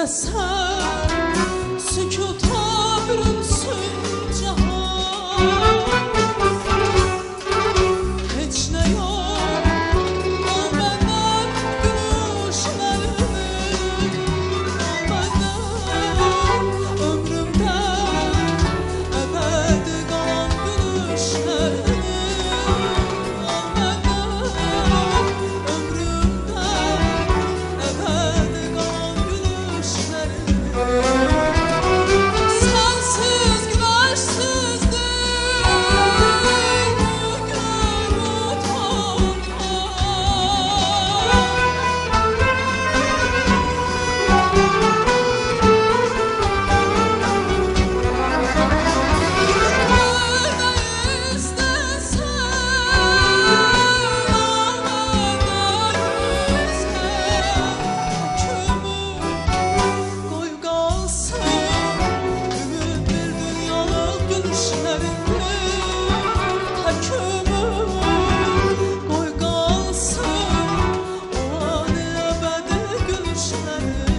İstesen sükuta bürünsün cihan. Hiç ne yok al benden gülüşlerini, al benden ömrümden ebedi kalan gülüşlerini, al benden ömrümden ebedi kalan gülüşlerini. Sensiz güneşsizdir bu gönül ne istesen koy kalsın ümit bir dünyalık gülüşlerinde. Tek ömür koy kalsın o an ebedi gülüşlerinde.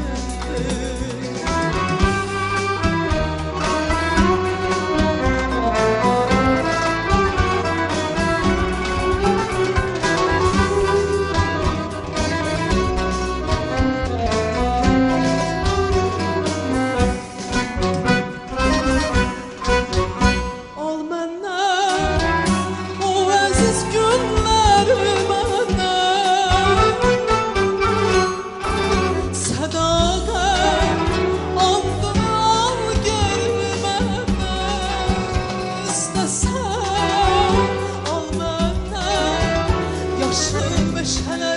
Al məndən o əziz günləri məndən, sədaqət andını al geri məndən. İstəsən al məndən yaşıl meşələri